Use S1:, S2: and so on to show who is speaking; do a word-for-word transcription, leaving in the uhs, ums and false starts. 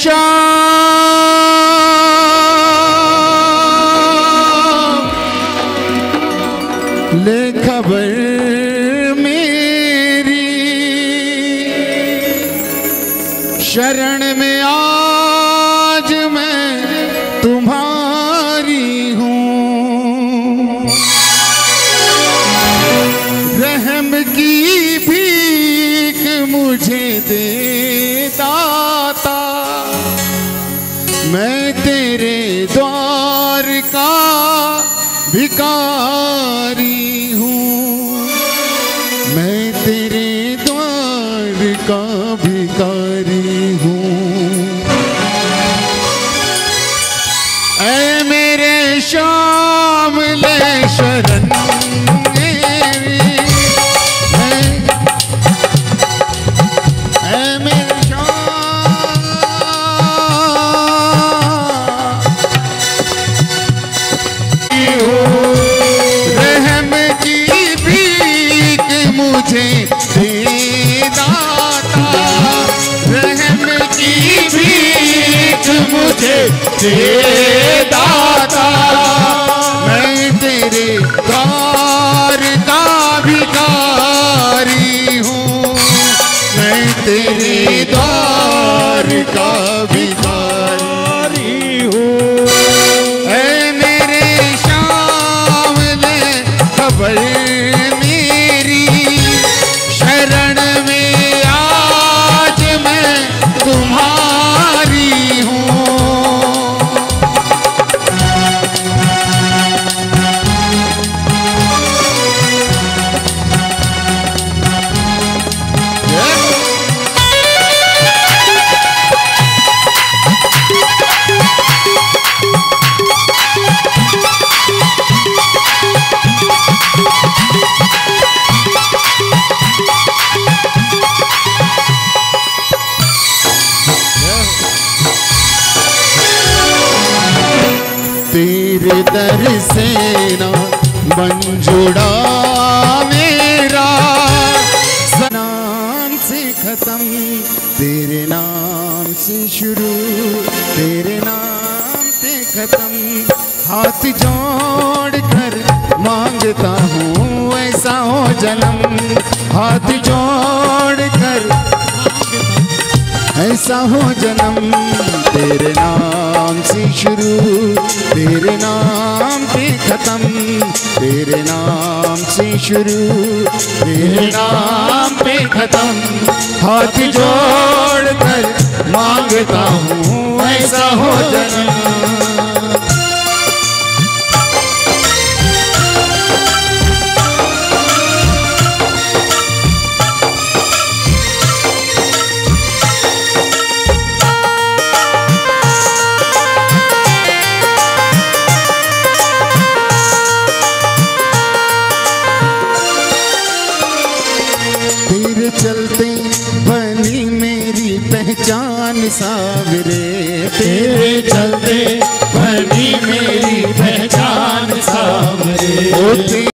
S1: शाम ले खबर मेरी, शरण में आज मैं तुम्हारी हूँ। रहम की भीख मुझे दे दाता, मैं तेरे द्वार का भिखारी हूँ। मैं तेरे द्वार का भिखारी हूँ। ऐ मेरे शाम ले शरण मेरी, ऐ मेरे शाम, रहम की भीख मुझे दे दाता, रहम की भीख मुझे दे दाता, मैं तेरे द्वार का भिखारी हूँ। मैं तेरे द्वार का भिखारी हूँ। ऐ मेरे शाम ले खबर मेरी, शरण में आज मैं तुम्हारी हूँ। तेरे दर से ना बन जुड़ा मेरा, नाम से खत्म तेरे नाम से शुरू, तेरे नाम से खत्म। हाथ जोड़ कर मांगता हूँ ऐसा हो जन्म, हाथ जोड़ कर ऐसा हो जन्म। तेरे नाम से शुरू, तेरे नाम पे खत्म, तेरे नाम से शुरू, तेरे नाम पे खत्म। हाथ जोड़ कर मांगता हूँ ऐसा हो जन्म। चलते बनी मेरी पहचान सावरे, तेरे चलते बनी मेरी पहचान सावरे।